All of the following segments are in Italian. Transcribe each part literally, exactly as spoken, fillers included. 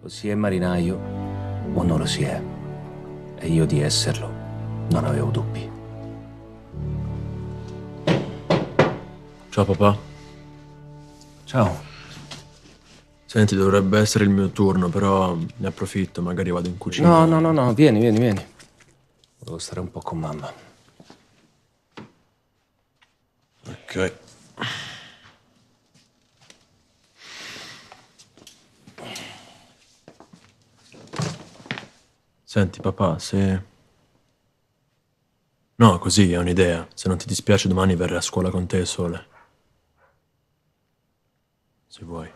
O si è marinaio o non lo si è. E io di esserlo non avevo dubbi. Ciao papà. Ciao. Senti, dovrebbe essere il mio turno, però ne approfitto, magari vado in cucina. No, no, no, no, vieni, vieni, vieni. Devo stare un po' con mamma. Ok. Senti papà, se... No, così è un'idea. Se non ti dispiace domani verrei a scuola con te, Sole. Se vuoi.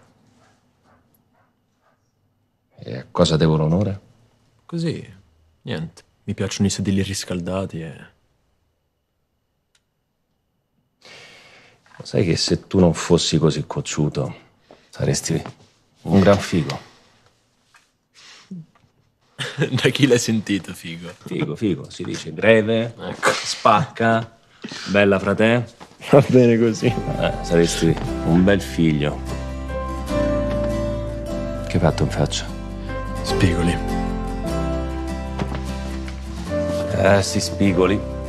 E a cosa devo l'onore? Così, niente. Mi piacciono i sedili riscaldati e... Sai che se tu non fossi così cocciuto, saresti un gran figo. Da chi l'hai sentito, figo? Figo, figo, si dice greve, Ecco. spacca, bella frate. Va bene così. Eh, saresti un bel figlio. Che hai fatto in faccia? Spigoli. Eh, sti spigoli.